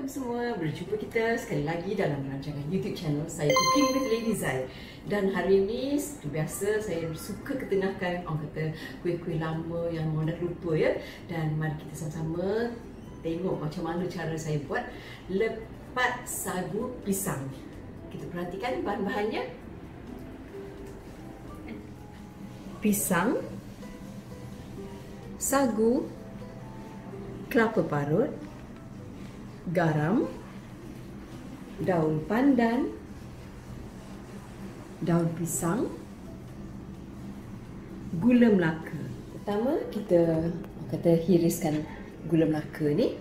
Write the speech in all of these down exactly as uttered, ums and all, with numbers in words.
Assalamualaikum semua. Berjumpa kita sekali lagi dalam rancangan YouTube channel saya, Cooking with Lady Zai. Dan hari ini seperti biasa saya suka ketengahkan orang kata kuih-kuih lama yang orang dah lupa ya. Dan mari kita sama-sama tengok macam mana cara saya buat lepat sagu pisang. Kita perhatikan bahan-bahannya. Pisang, sagu, kelapa parut, garam, daun pandan, daun pisang, gula Melaka. Pertama kita kata hiriskan gula Melaka ni.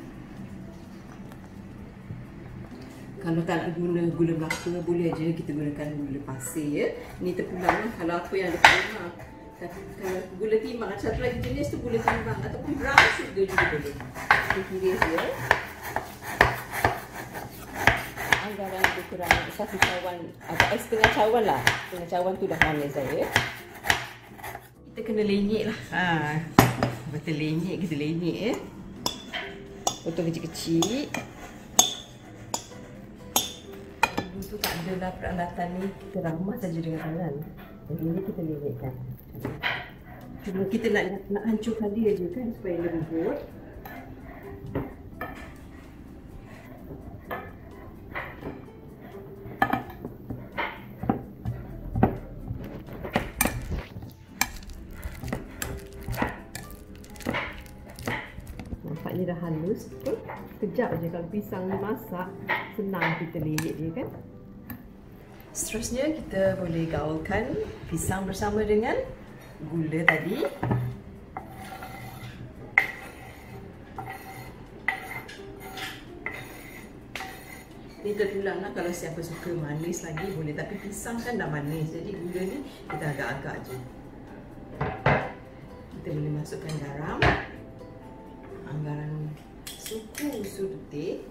Kalau tak nak guna gula Melaka, boleh aja kita gunakan gula pasir ya. Ni terpulang lah kalau apa yang ada kat rumah. Kalau gula timbang, satu lagi jenis tu gula timbang ataupun brown sugar juga boleh. Kita hiris ya. Anggaran lebih kurang satu cawan atau eh, setengah cawan lah. Setengah cawan tu dah manis saya. Kita kena lenyek lah. Ha, betul lenyek, kita lenyek ya. Potong kecil-kecil. Dulu tu tak ada lah peralatan ni, kita ramah saja dengan tangan. Jadi ni kita lenyekkan. Cuma kita nak nak hancurkan dia je kan supaya lembut. Nampaknya dah halus. Okay. Sekejap je kalau pisang ni masak, senang kita lilit dia kan. Seterusnya kita boleh gaulkan pisang bersama dengan gula tadi. Ni terpulang lah, kalau siapa suka manis lagi boleh, tapi pisang kan dah manis, jadi gula ni kita agak-agak je. Kita boleh masukkan garam, anggaran suku surti,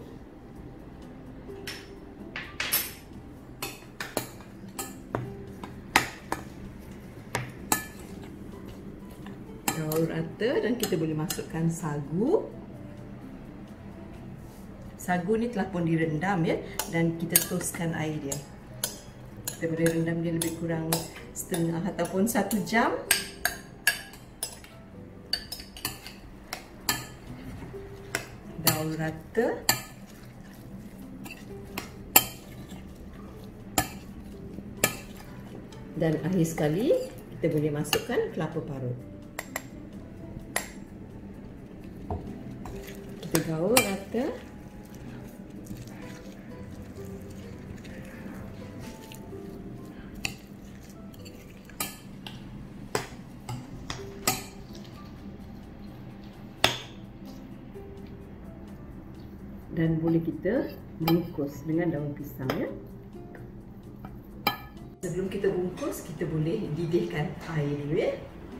gaul rata, dan kita boleh masukkan sagu. Sagu ni telah pun direndam ya, dan kita toskan air dia. Kita boleh rendam dia lebih kurang setengah ataupun satu jam. Gaul rata. Dan akhir sekali kita boleh masukkan kelapa parut. Kita gaul rata. Dan boleh kita bungkus dengan daun pisang ya. Sebelum kita bungkus, kita boleh didihkan air dulu ya.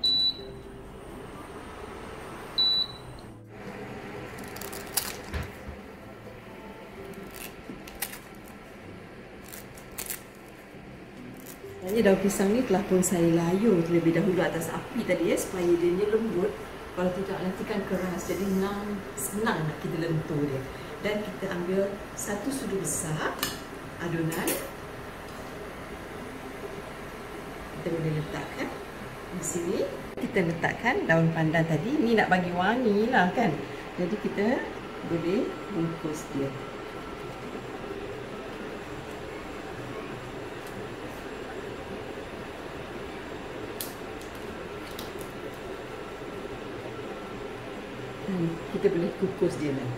Sebenarnya daun pisang ni telah pun saya layur terlebih dahulu atas api tadi ya, supaya dia ni lembut. Kalau tidak nanti kan keras, jadi senang, senang nak kita lentur dia. Dan kita ambil satu sudu besar adunan. Kita boleh letakkan di sini. Kita letakkan daun pandan tadi. Ni nak bagi wangi lah kan. Jadi kita boleh bungkus dia. Dan kita boleh kukus dia lah.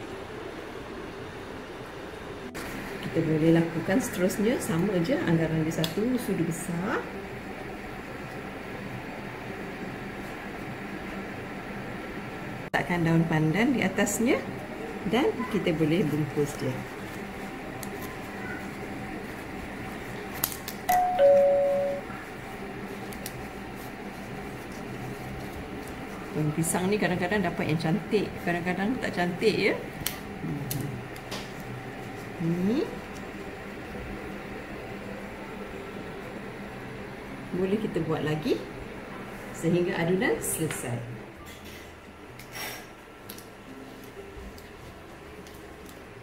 Kita boleh lakukan seterusnya, sama je, anggaran dia satu sudu besar. Letakkan daun pandan di atasnya dan kita boleh bungkus dia. Daun pisang ni kadang-kadang dapat yang cantik, kadang-kadang tak cantik ya. Ni boleh kita buat lagi sehingga adunan selesai.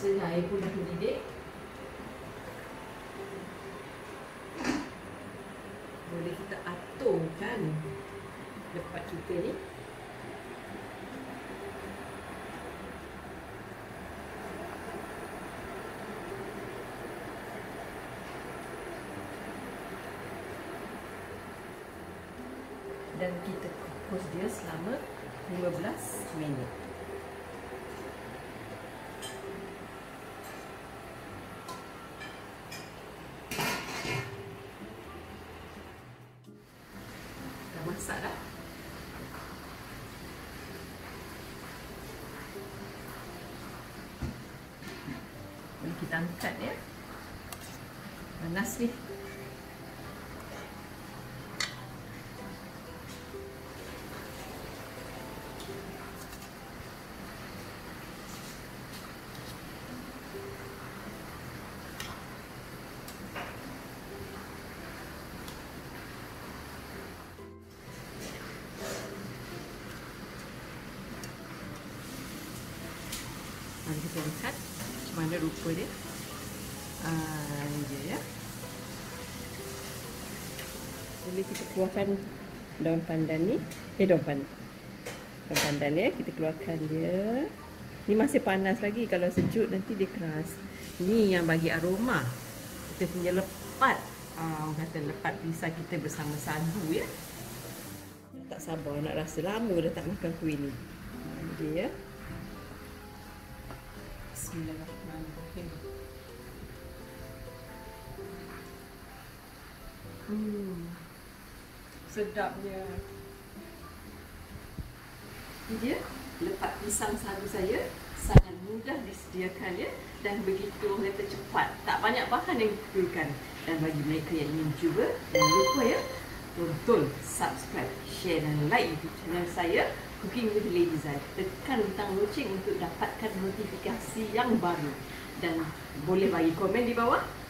rasanya air pun dah mendidih. Boleh kita aturkan lepat kita ni. Dan kita kukus dia selama lima belas minit. Dah masak dah. Boleh kita angkat ya. Panas ni. Mari kita lihat macam mana rupa dia. Ah, ini dia ya. Boleh kita keluarkan daun pandan ni. Eh, daun pandan. Daun pandan ya, kita keluarkan dia. Ni masih panas lagi, kalau sejuk nanti dia keras. Ni yang bagi aroma. Kita punya lepat. Ah, orang kata lepat pisang kita bersama sagu ya. Tak sabar nak rasa, lama dah tak makan kuih ni. Ah, ini dia ya. Bismillahirrahmanirrahim. Hmm, sedapnya. Ini dia lepat pisang sagu saya, sangat mudah disediakan ya, dan begitu orang kata cepat, tak banyak bahan yang diperlukan. Dan bagi mereka yang ingin cuba, jangan lupa ya, tonton, subscribe, share dan like YouTube channel saya Cooking with Lady Zai. Tekan butang loceng untuk dapatkan notifikasi yang baru. Dan boleh bagi komen di bawah